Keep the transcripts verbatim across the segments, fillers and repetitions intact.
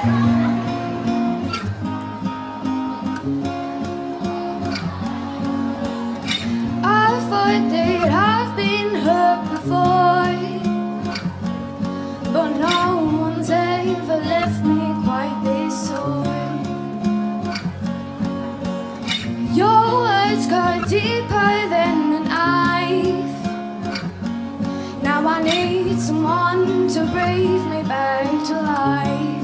I thought that I've been hurt before, but no one's ever left me quite this sore. Your words cut deeper than a knife. Now I need someone to breathe me back to life.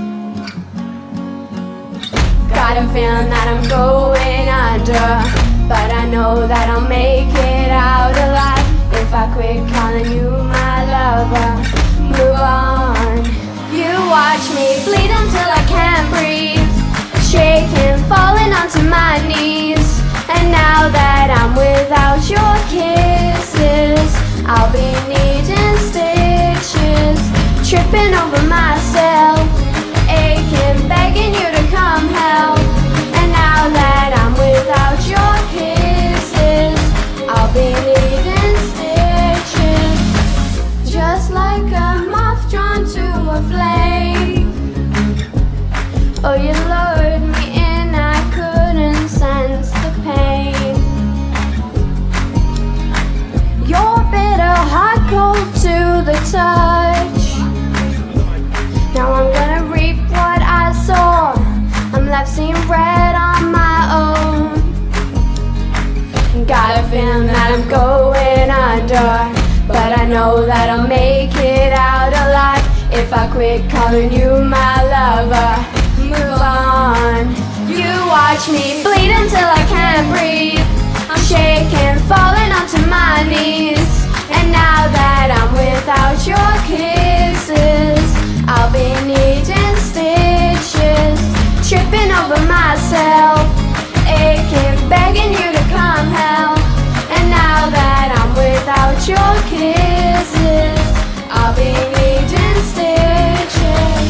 Got a feeling that I'm going under, but I know that I'll make it out alive if I quit calling you my lover. Move on. You watch me bleed until I can't breathe, shaking, falling onto my knees. And now that I'm without your kisses, I'll be needing stitches, tripping over myself, aching, begging you to come help. And now that I'm without your kisses, I'll be needing stitches, just like a moth drawn to a flame. Oh, you lured me in, I couldn't sense the pain. Your bitter heart cold to the touch. Now I'm gonna reap what I sow. I'm left seeing red on my own. Got a feeling that I'm going under, but I know that I'll make it out alive if I quit calling you my lover. Move on. You watch me bleed until I can't breathe. I'm shaking, falling onto my knees. And now that I'm without your kisses, I'll be needing stitches, tripping over myself, aching, begging you to come help. And now that I'm without your kisses, I'll be needing stitches.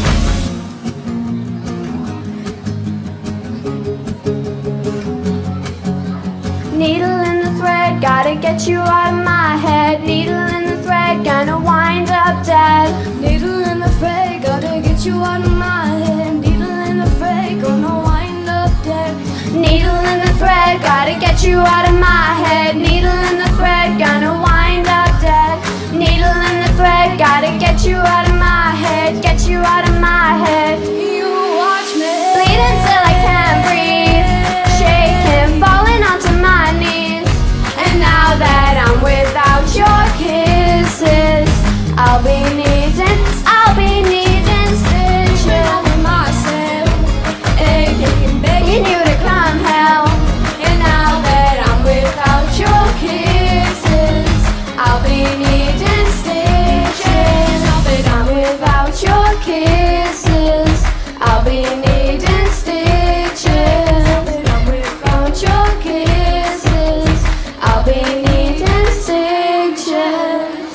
Needle in the thread, gotta get you out of my head. Needle in the thread, gonna wind up dead. Needle in the thread, gotta get you out of my head. Needle in the thread, gonna wind up dead. Needle in the thread, gotta get you out of my head. Needle in the thread, gonna wind up dead. Needle in the thread, gotta get you out of my head. Get you out of my head. You watch me bleed until I can't breathe, shaking, falling onto my knees. And now that I'm without your kisses, I'll be needing, I'll be needing stitches over myself, aching, begging you to come help. And now that I'm without your kisses, I'll be needing stitches. Now that I'm without your kisses, I'll be needing stitches. Now that I'm without your kisses, I'll be needing stitches.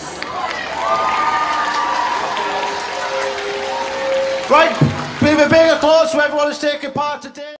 Right, bit of a big applause to everyone who's taken part today.